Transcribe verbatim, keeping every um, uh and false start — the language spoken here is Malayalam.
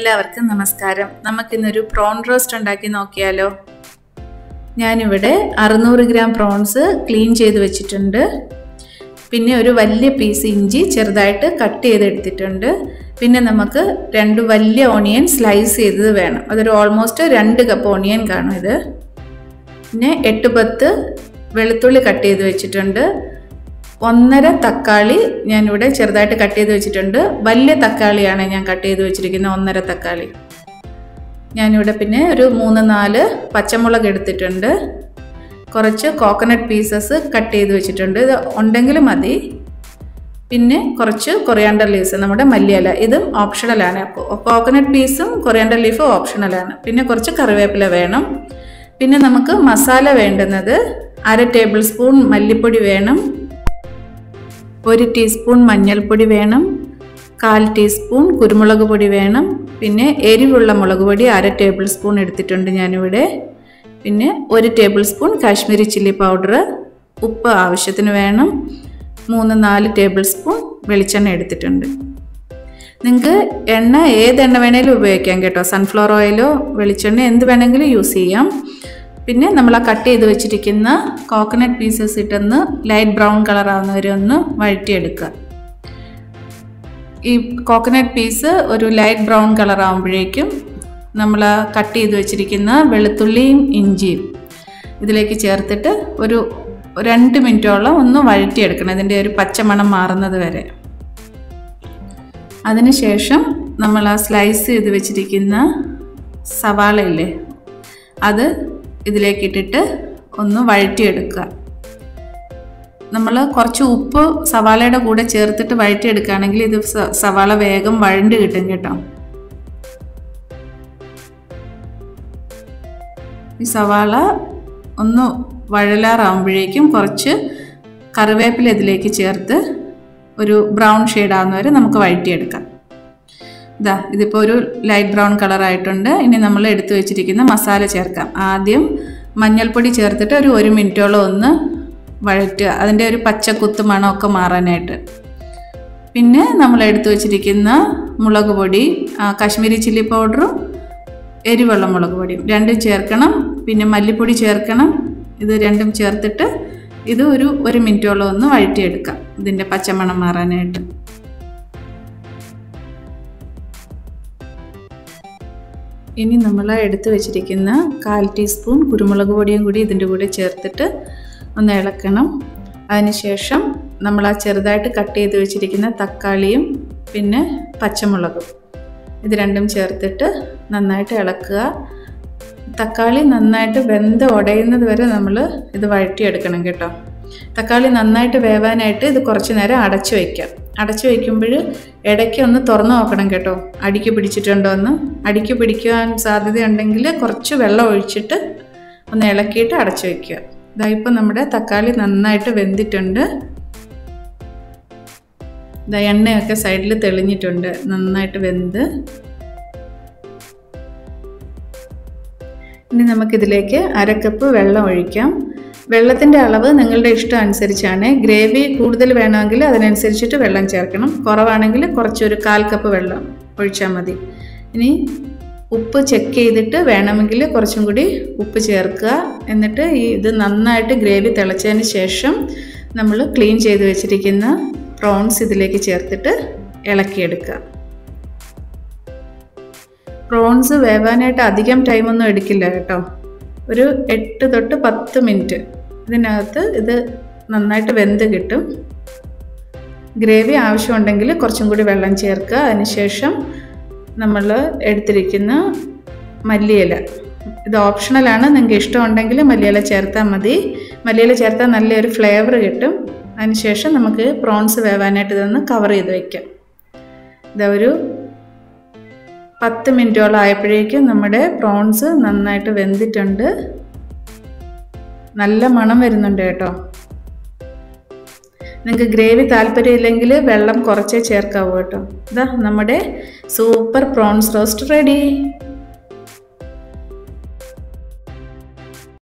എല്ലാവർക്കും നമസ്കാരം. നമുക്കിന്നൊരു പ്രോൺ റോസ്റ്റ് ഉണ്ടാക്കി നോക്കിയാലോ. ഞാനിവിടെ അറുന്നൂറ് ഗ്രാം പ്രോൺസ് ക്ലീൻ ചെയ്ത് വെച്ചിട്ടുണ്ട്. പിന്നെ ഒരു വലിയ പീസ് ഇഞ്ചി ചെറുതായിട്ട് കട്ട് ചെയ്തെടുത്തിട്ടുണ്ട്. പിന്നെ നമുക്ക് രണ്ട് വലിയ ഓണിയൻ സ്ലൈസ് ചെയ്തത് വേണം. അതൊരു ഓൾമോസ്റ്റ് രണ്ട് കപ്പ് ഓണിയൻ കാണും ഇത്. പിന്നെ എട്ട് പത്ത് വെളുത്തുള്ളി കട്ട് ചെയ്ത് വെച്ചിട്ടുണ്ട്. ഒന്നര തക്കാളി ഞാനിവിടെ ചെറുതായിട്ട് കട്ട് ചെയ്ത് വെച്ചിട്ടുണ്ട്. വലിയ തക്കാളിയാണ് ഞാൻ കട്ട് ചെയ്ത് വെച്ചിരിക്കുന്നത്, ഒന്നര തക്കാളി. ഞാനിവിടെ പിന്നെ ഒരു മൂന്ന് നാല് പച്ചമുളക് എടുത്തിട്ടുണ്ട്. കുറച്ച് കോക്കനട്ട് പീസസ് കട്ട് ചെയ്ത് വെച്ചിട്ടുണ്ട്, ഇത് ഉണ്ടെങ്കിൽ മതി. പിന്നെ കുറച്ച് കൊറിയാണ്ടർ ലീവ്സ്, നമ്മുടെ മല്ലിയില, ഇതും ഓപ്ഷണലാണ്. കോക്കനട്ട് പീസും കൊറിയാണ്ടർ ലീഫും ഓപ്ഷണലാണ്. പിന്നെ കുറച്ച് കറിവേപ്പില വേണം. പിന്നെ നമുക്ക് മസാല വേണ്ടുന്നത് അര ടേബിൾ സ്പൂൺ മല്ലിപ്പൊടി വേണം, ഒരു ടീസ്പൂൺ മഞ്ഞൾപ്പൊടി വേണം, കാൽ ടീസ്പൂൺ കുരുമുളക് പൊടി വേണം. പിന്നെ എരിവുള്ള മുളക് പൊടി അര ടേബിൾ സ്പൂൺ എടുത്തിട്ടുണ്ട് ഞാനിവിടെ. പിന്നെ ഒരു tablespoon Kashmiri chilli powder, ഉപ്പ് ആവശ്യത്തിന് വേണം, മൂന്ന് നാല് ടേബിൾ സ്പൂൺ വെളിച്ചെണ്ണ എടുത്തിട്ടുണ്ട്. നിങ്ങൾക്ക് എണ്ണ ഏതെണ്ണ വേണേലും ഉപയോഗിക്കാം കേട്ടോ, സൺഫ്ലവർ ഓയിലോ വെളിച്ചെണ്ണ എന്ത് വേണമെങ്കിലും യൂസ് ചെയ്യാം. പിന്നെ നമ്മൾ ആ കട്ട് ചെയ്ത് വെച്ചിരിക്കുന്ന കോക്കനട്ട് പീസസ് ഇട്ടൊന്ന് ലൈറ്റ് ബ്രൗൺ കളർ ആവുന്നവരെ ഒന്ന് വഴറ്റിയെടുക്കുക. ഈ കോക്കനട്ട് പീസ് ഒരു ലൈറ്റ് ബ്രൗൺ കളർ ആകുമ്പോഴേക്കും നമ്മൾ കട്ട് ചെയ്ത് വെച്ചിരിക്കുന്ന വെളുത്തുള്ളിയും ഇഞ്ചിയും ഇതിലേക്ക് ചേർത്തിട്ട് ഒരു രണ്ട് മിനിറ്റോളം ഒന്ന് വഴറ്റിയെടുക്കണം, ഇതിൻ്റെ ഒരു പച്ചമണം മാറുന്നത് വരെ. അതിനുശേഷം നമ്മൾ ആ സ്ലൈസ് ചെയ്ത് വെച്ചിരിക്കുന്ന സവാളയില്ലേ, അത് ഇതിലേക്ക് ഇട്ടിട്ട് ഒന്ന് വഴറ്റിയെടുക്കുക. നമ്മൾ കുറച്ച് ഉപ്പ് സവാളയുടെ കൂടെ ചേർത്തിട്ട് വഴറ്റിയെടുക്കുകയാണെങ്കിൽ ഇത് സവാള വേഗം വഴണ്ട് കിട്ടും കേട്ടോ. ഈ സവാള ഒന്ന് വഴലാറാകുമ്പോഴേക്കും കുറച്ച് കറിവേപ്പില ഇതിലേക്ക് ചേർത്ത് ഒരു ബ്രൗൺ ഷെയ്ഡ് ആകുന്നവരെ നമുക്ക് വഴറ്റിയെടുക്കാം. ഇതാ ഇതിപ്പോൾ ഒരു ലൈറ്റ് ബ്രൗൺ കളറായിട്ടുണ്ട്. ഇനി നമ്മൾ എടുത്തു വെച്ചിരിക്കുന്ന മസാല ചേർക്കാം. ആദ്യം മഞ്ഞൾപ്പൊടി ചേർത്തിട്ട് ഒരു ഒരു മിനിറ്റോളം ഒന്ന് വഴറ്റുക, അതിൻ്റെ ഒരു പച്ചക്കുത്ത് മണമൊക്കെ മാറാനായിട്ട്. പിന്നെ നമ്മൾ എടുത്തു വെച്ചിരിക്കുന്ന മുളക് പൊടി, കാശ്മീരി ചില്ലി പൗഡറും എരിവെള്ള മുളക് പൊടിയും രണ്ടും ചേർക്കണം. പിന്നെ മല്ലിപ്പൊടി ചേർക്കണം. ഇത് രണ്ടും ചേർത്തിട്ട് ഇത് ഒരു ഒരു മിനിറ്റോളം ഒന്ന് വഴറ്റിയെടുക്കാം, ഇതിൻ്റെ പച്ചമണം മാറാനായിട്ട്. ഇനി നമ്മൾ എടുത്തു വെച്ചിരിക്കുന്ന കാൽ ടീസ്പൂൺ കുരുമുളക് പൊടിയും കൂടി ഇതിൻ്റെ കൂടെ ചേർത്തിട്ട് ഒന്ന് ഇളക്കണം. അതിനുശേഷം നമ്മൾ ആ ചെറുതായിട്ട് കട്ട് ചെയ്ത് വെച്ചിരിക്കുന്ന തക്കാളിയും പിന്നെ പച്ചമുളകും ഇത് രണ്ടും ചേർത്തിട്ട് നന്നായിട്ട് ഇളക്കുക. തക്കാളി നന്നായിട്ട് വെന്ത് ഉടയുന്നത് വരെ നമ്മൾ ഇത് വഴറ്റിയെടുക്കണം കേട്ടോ. തക്കാളി നന്നായിട്ട് വേവാനായിട്ട് ഇത് കുറച്ച് നേരം അടച്ചു വയ്ക്കാം. അടച്ചു വയ്ക്കുമ്പോൾ ഇടയ്ക്ക് ഒന്ന് തുറന്ന് നോക്കണം കേട്ടോ, അടിക്ക് പിടിച്ചിട്ടുണ്ടോ എന്ന്. അടിക്ക് പിടിക്കാൻ സാധ്യതയുണ്ടെങ്കിൽ കുറച്ച് വെള്ളം ഒഴിച്ചിട്ട് ഒന്ന് ഇളക്കിയിട്ട് അടച്ചു വയ്ക്കുക. ഇതാ ഇപ്പം നമ്മുടെ തക്കാളി നന്നായിട്ട് വെന്തിട്ടുണ്ട്. ഇതാ എണ്ണയൊക്കെ സൈഡിൽ തെളിഞ്ഞിട്ടുണ്ട്, നന്നായിട്ട് വെന്ത്. ഇനി നമുക്കിതിലേക്ക് അര കപ്പ് വെള്ളം ഒഴിക്കാം. വെള്ളത്തിൻ്റെ അളവ് നിങ്ങളുടെ ഇഷ്ടം അനുസരിച്ചാണ്. ഗ്രേവി കൂടുതൽ വേണമെങ്കിൽ അതിനനുസരിച്ചിട്ട് വെള്ളം ചേർക്കണം, കുറവാണെങ്കിൽ കുറച്ചൊരു കാൽ കപ്പ് വെള്ളം ഒഴിച്ചാൽ മതി. ഇനി ഉപ്പ് ചെക്ക് ചെയ്തിട്ട് വേണമെങ്കിൽ കുറച്ചും കൂടി ഉപ്പ് ചേർക്കുക. എന്നിട്ട് ഈ ഇത് നന്നായിട്ട് ഗ്രേവി തിളച്ചതിന് ശേഷം നമ്മൾ ക്ലീൻ ചെയ്ത് വെച്ചിരിക്കുന്ന പ്രോൺസ് ഇതിലേക്ക് ചേർത്തിട്ട് ഇളക്കിയെടുക്കുക. പ്രോൺസ് വേവാനായിട്ട് അധികം ടൈമൊന്നും എടുക്കില്ല കേട്ടോ, ഒരു എട്ട് തൊട്ട് പത്ത് മിനിറ്റ് ഇതിനകത്ത് ഇത് നന്നായിട്ട് വെന്ത് കിട്ടും. ഗ്രേവി ആവശ്യമുണ്ടെങ്കിൽ കുറച്ചും കൂടി വെള്ളം ചേർക്കുക. അതിനുശേഷം നമ്മൾ എടുത്തിരിക്കുന്ന മല്ലിയില, ഇത് ഓപ്ഷണലാണ്, നിങ്ങൾക്ക് ഇഷ്ടമുണ്ടെങ്കിൽ മല്ലിയില ചേർത്താൽ മതി. മല്ലിയില ചേർത്താൽ നല്ലൊരു ഫ്ലേവർ കിട്ടും. അതിനുശേഷം നമുക്ക് പ്രോൺസ് വേവാനായിട്ട് ഇതൊന്ന് കവർ ചെയ്ത് വയ്ക്കാം. ഇതാ ഒരു പത്ത് മിനിറ്റോളം ആയപ്പോഴേക്കും നമ്മുടെ പ്രോൺസ് നന്നായിട്ട് വെന്തിട്ടുണ്ട്, നല്ല മണം വരുന്നുണ്ട് കേട്ടോ. നിങ്ങൾക്ക് ഗ്രേവി താല്പര്യമില്ലെങ്കിൽ വെള്ളം കുറച്ചേ ചേർക്കാവൂ കേട്ടോ. ഇതാ നമ്മുടെ സൂപ്പർ പ്രോൺസ് റോസ്റ്റ് റെഡി.